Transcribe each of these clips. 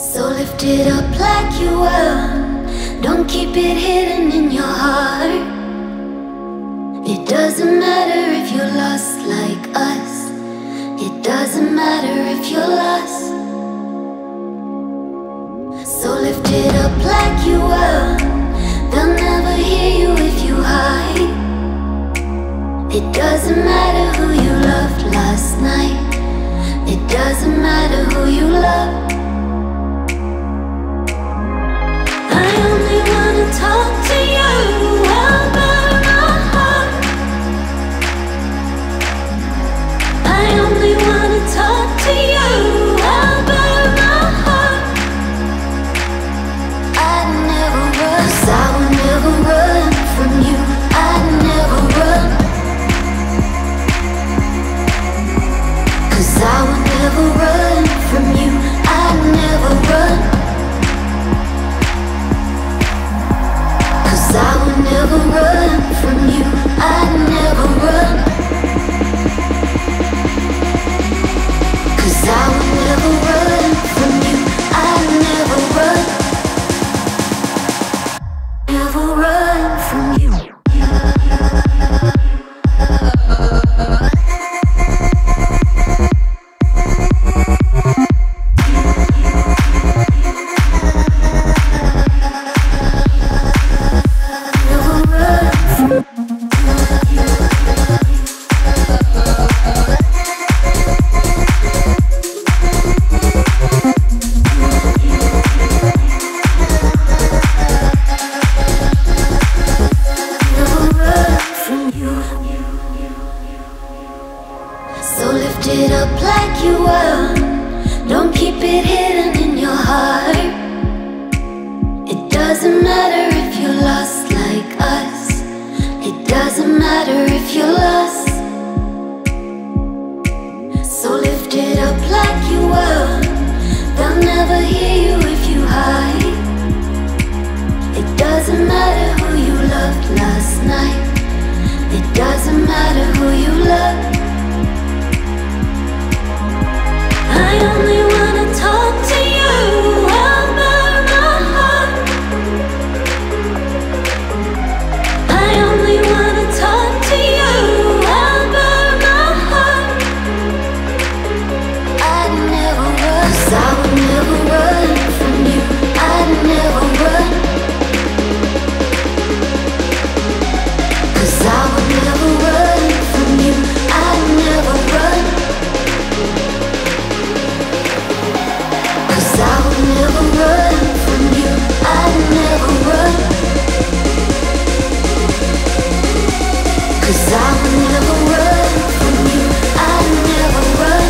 So lift it up like you were. Don't keep it hidden in your heart. It doesn't matter if you're lost like us. It doesn't matter if you're lost. So lift it up like you were. They'll never hear you if you hide. It doesn't matter who you loved last night. It doesn't matter who you love. I only wanna talk to you about my heart. I only wanna talk to you about my heart. I'd never run, 'cause I would never run from you. I'd never run, 'cause I would never run from you. I'd never run, 'cause I would never run from you. I'd never run, 'cause I would never run from you. I'd never run, never run from you. So lift it up like you were. Don't keep it hidden in your heart. It doesn't matter if you're lost like us. It doesn't matter if you're lost. So lift it up like you were. They'll never hear you if you hide. It doesn't matter who you loved last night. It doesn't matter who you love. I only wanna talk to you about my heart. I only wanna talk to you about my heart. I'd never run, 'cause I would never run from you. I'd never run, 'cause I would never run from you. I'd never run, 'cause I would never run from you. I'd never run, 'cause I would never run from you. I'd never run,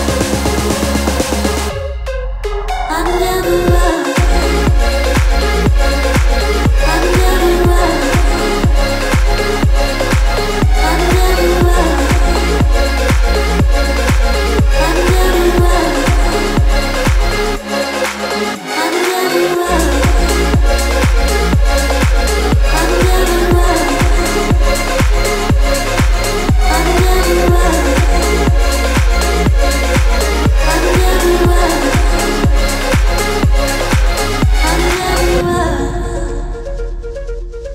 I'd never run, I'd never run, I'd never run, I'd never run, I'd never run, I'd never run, I'd never run, I'd never run, I'd never run,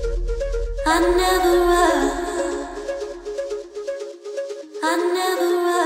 I'd never run, I'd never run.